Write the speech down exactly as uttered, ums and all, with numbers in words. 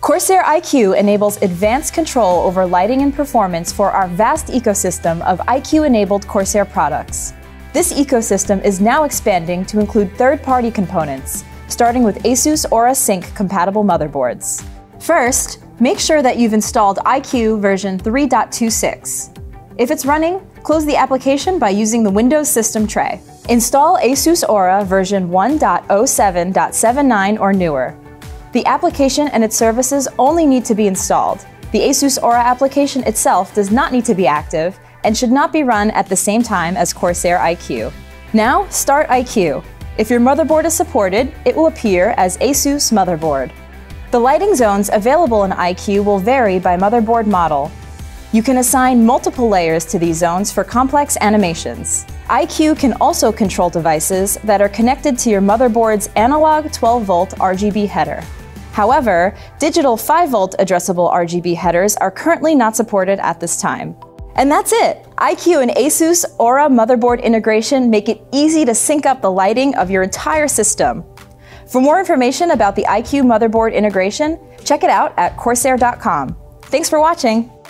CORSAIR iCUE enables advanced control over lighting and performance for our vast ecosystem of iCUE-enabled CORSAIR products. This ecosystem is now expanding to include third-party components, starting with ASUS Aura Sync-compatible motherboards. First, make sure that you've installed iCUE version three point two six. If it's running, close the application by using the Windows System tray. Install ASUS Aura version one point oh seven point seven nine or newer. The application and its services only need to be installed. The ASUS Aura application itself does not need to be active and should not be run at the same time as CORSAIR iCUE. Now, start iCUE. If your motherboard is supported, it will appear as ASUS Motherboard. The lighting zones available in iCUE will vary by motherboard model. You can assign multiple layers to these zones for complex animations. iCUE can also control devices that are connected to your motherboard's analog twelve volt R G B header. However, digital five volt addressable R G B headers are currently not supported at this time. And that's it! iCUE and ASUS Aura motherboard integration make it easy to sync up the lighting of your entire system. For more information about the iCUE motherboard integration, check it out at corsair dot com. Thanks for watching!